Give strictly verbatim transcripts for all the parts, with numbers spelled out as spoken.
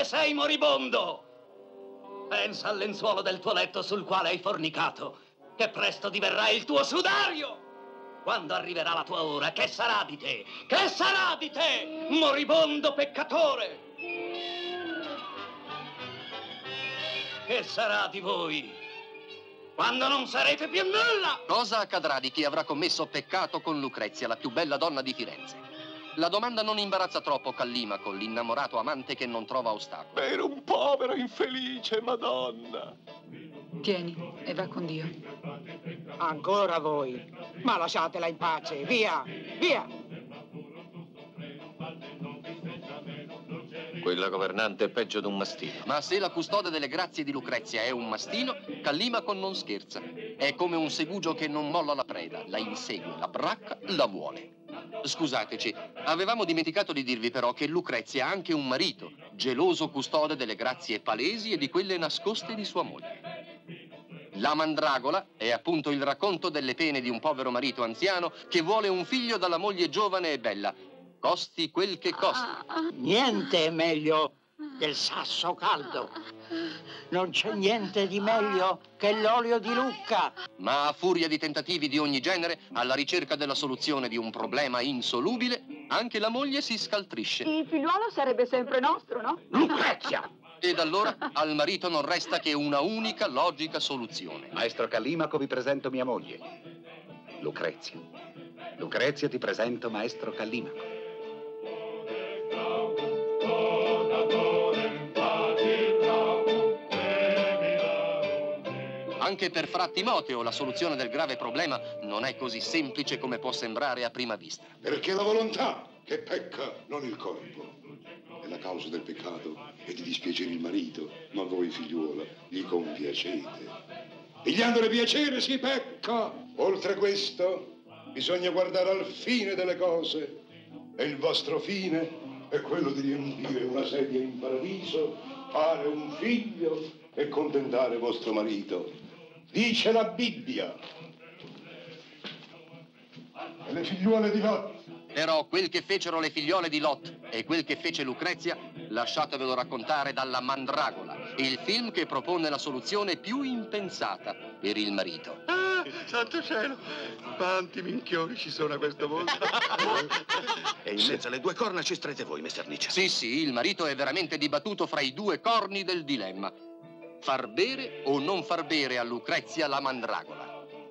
che sei moribondo! Pensa al lenzuolo del tuo letto sul quale hai fornicato, che presto diverrà il tuo sudario! Quando arriverà la tua ora, che sarà di te? Che sarà di te, moribondo peccatore? Che sarà di voi quando non sarete più nulla? Cosa accadrà di chi avrà commesso peccato con Lucrezia, la più bella donna di Firenze? La domanda non imbarazza troppo Callimaco, l'innamorato amante che non trova ostacoli. Era un povero infelice, Madonna. Tieni e va con Dio. Ancora voi? Ma lasciatela in pace, via, via! Quella governante è peggio di un mastino. Ma se la custode delle grazie di Lucrezia è un mastino, Callimaco non scherza. È come un segugio che non molla la preda, la insegue, la bracca, la vuole. Scusateci, avevamo dimenticato di dirvi però che Lucrezia ha anche un marito, geloso custode delle grazie palesi e di quelle nascoste di sua moglie. La Mandragola è appunto il racconto delle pene di un povero marito anziano che vuole un figlio dalla moglie giovane e bella, costi quel che costi. Niente è meglio del sasso caldo. Non c'è niente di meglio che l'olio di Lucca. Ma a furia di tentativi di ogni genere, alla ricerca della soluzione di un problema insolubile, anche la moglie si scaltrisce. Il figliuolo sarebbe sempre nostro, no? Lucrezia! Ed allora al marito non resta che una unica logica soluzione. Maestro Callimaco, vi presento mia moglie, Lucrezia. Lucrezia, ti presento maestro Callimaco. Anche per Fra Timoteo la soluzione del grave problema non è così semplice come può sembrare a prima vista. Perché la volontà che pecca, non il corpo. E la causa del peccato è di dispiacere il marito, ma voi, figliuola, gli compiacete. Pigliandole piacere si pecca. Oltre questo, bisogna guardare al fine delle cose. E il vostro fine è quello di riempire una sedia in paradiso, fare un figlio e contentare vostro marito. Dice la Bibbia. E le figliuole di Lot. Però quel che fecero le figliole di Lot e quel che fece Lucrezia, lasciatevelo raccontare dalla Mandragola, il film che propone la soluzione più impensata per il marito. Ah, santo cielo, quanti minchioni ci sono a questo mondo. E in mezzo alle due corna ci strete voi, mister Nietzsche. Sì, sì, il marito è veramente dibattuto fra i due corni del dilemma. Far bere o non far bere a Lucrezia la Mandragola?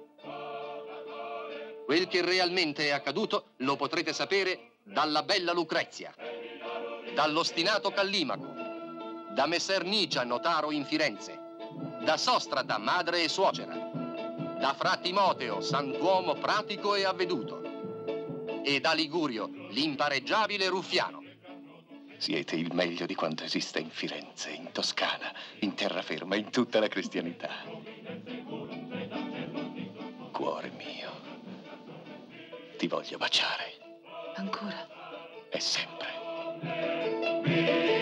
Quel che realmente è accaduto lo potrete sapere dalla bella Lucrezia, dall'ostinato Callimaco, da Messer Nicia, notaro in Firenze, da Sostrata, madre e suocera, da Fra Timoteo, santuomo pratico e avveduto, e da Ligurio, l'impareggiabile ruffiano. Siete il meglio di quanto esiste in Firenze, in Toscana, in terraferma, in tutta la cristianità. Cuore mio, ti voglio baciare. Ancora? E sempre.